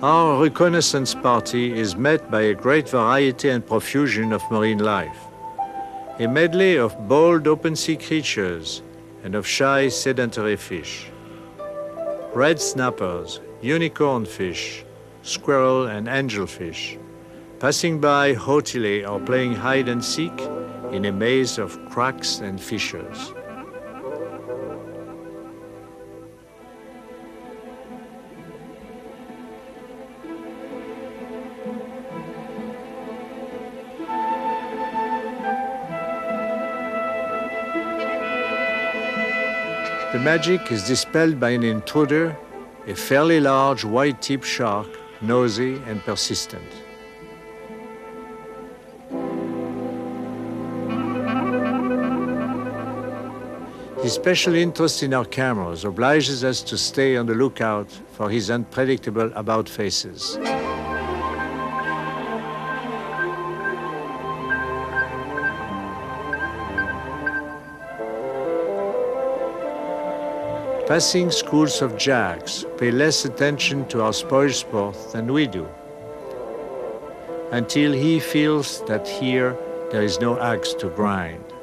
Our reconnaissance party is met by a great variety and profusion of marine life. A medley of bold open-sea creatures and of shy sedentary fish. Red snappers, unicorn fish, squirrel and angelfish, passing by haughtily or playing hide and seek in a maze of cracks and fissures. The magic is dispelled by an intruder, a fairly large white-tipped shark, nosy and persistent. His special interest in our cameras obliges us to stay on the lookout for his unpredictable about-faces. Passing schools of jacks pay less attention to our spoil sport than we do, until he feels that here there is no axe to grind.